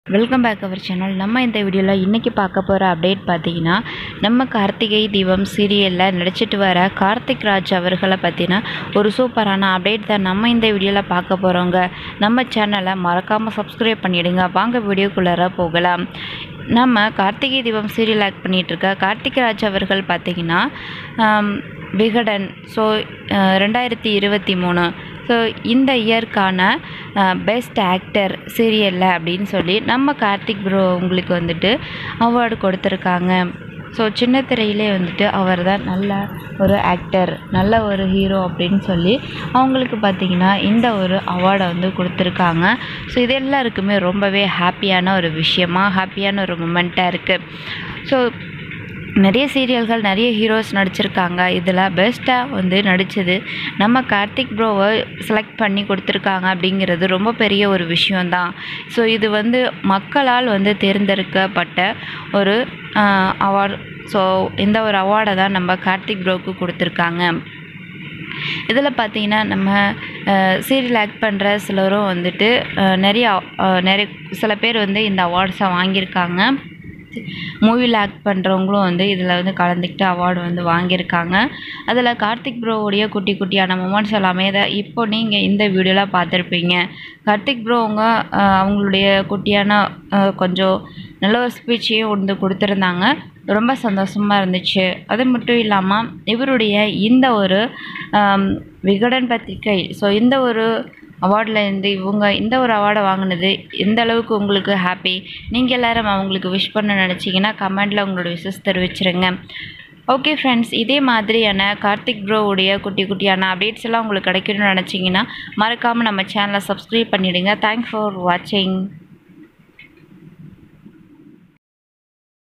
Welcome back our channel. நம்ம இந்த வீடியோவில் இன்றைக்கி பார்க்க போகிற அப்டேட் பார்த்திங்கன்னா, நம்ம கார்த்திகை தீபம் சீரியலில் நடிச்சிட்டு வர கார்த்திக் ராஜ் அவர்களை பற்றின ஒரு சூப்பரான அப்டேட் தான் நம்ம இந்த வீடியோவில் பார்க்க போகிறோங்க. நம்ம சேனலை மறக்காமல் சப்ஸ்கிரைப் பண்ணிவிடுங்க. வாங்க வீடியோக்குள்ளார போகலாம். நம்ம கார்த்திகை தீபம் சீரியல் ஆக்ட் பண்ணிகிட்ருக்க கார்த்திக் ராஜ் அவர்கள் பார்த்திங்கன்னா விகடன் 2023 இந்த இயர்க்கான பெஸ்ட் ஆக்டர் சீரியலில் அப்படின்னு சொல்லி நம்ம கார்த்திக் ப்ரோ உங்களுக்கு வந்துட்டு அவார்டு கொடுத்துருக்காங்க. சின்ன திரையிலே வந்துட்டு அவர் தான் நல்ல ஒரு ஆக்டர், நல்ல ஒரு ஹீரோ அப்படின்னு சொல்லி அவங்களுக்கு பார்த்திங்கன்னா இந்த ஒரு அவார்டை வந்து கொடுத்துருக்காங்க. இது எல்லாருக்குமே ரொம்பவே ஹாப்பியான ஒரு ஹாப்பியான ஒரு மூமெண்ட்டாக இருக்குது. நிறைய சீரியல்கள், நிறைய ஹீரோஸ் நடிச்சிருக்காங்க. இதில் பெஸ்ட்டாக வந்து நடித்தது நம்ம கார்த்திக் ப்ரோவை செலக்ட் பண்ணி கொடுத்துருக்காங்க அப்படிங்கிறது ரொம்ப பெரிய ஒரு விஷயந்தான். இது வந்து மக்களால் வந்து தேர்ந்தெடுக்கப்பட்ட ஒரு அவார்டு. இந்த ஒரு அவார்டை தான் நம்ம கார்த்திக் ப்ரோவுக்கு கொடுத்துருக்காங்க. இதில் பார்த்திங்கன்னா நம்ம சீரியல் ஆக்ட் பண்ணுற சிலரும் வந்துட்டு நிறைய சில பேர் வந்து இந்த அவார்ட்ஸை வாங்கியிருக்காங்க. மூவியில் ஆக்ட் பண்ணுறவங்களும் வந்து இதில் வந்து கலந்துக்கிட்டு அவார்டு வந்து வாங்கியிருக்காங்க. அதில் கார்த்திக் ப்ரோவுடைய குட்டியான மூமெண்ட்ஸ் எல்லாமே தான் இப்போ நீங்கள் இந்த வீடியோவில் பார்த்துருப்பீங்க. கார்த்திக் ப்ரோ அவங்களுடைய குட்டியான கொஞ்சம் நல்ல ஒரு ஸ்பீச்சையும் வந்து கொடுத்துருந்தாங்க. ரொம்ப சந்தோஷமாக இருந்துச்சு. அது மட்டும் இல்லாமல் இவருடைய இந்த ஒரு விகடன் பத்திரிகை இந்த ஒரு அவார்ட்லேருந்து இவங்க இந்த ஒரு அவார்டை வாங்கினது எந்த அளவுக்கு உங்களுக்கு ஹாப்பி, நீங்கள் எல்லோரும் அவங்களுக்கு விஷ் பண்ண நினச்சிங்கன்னா கமெண்டில் உங்களோட விஷஸ் தெரிவிச்சிருங்க. ஓகே ஃப்ரெண்ட்ஸ், இதே மாதிரியான கார்த்திக் ப்ரோவுடைய குட்டியான அப்டேட்ஸ் எல்லாம் உங்களுக்கு கிடைக்கணும்னு நினச்சிங்கன்னா மறக்காமல் நம்ம சேனலை சப்ஸ்கிரைப் பண்ணிவிடுங்க. தேங்க்ஸ் ஃபார் வாட்சிங்.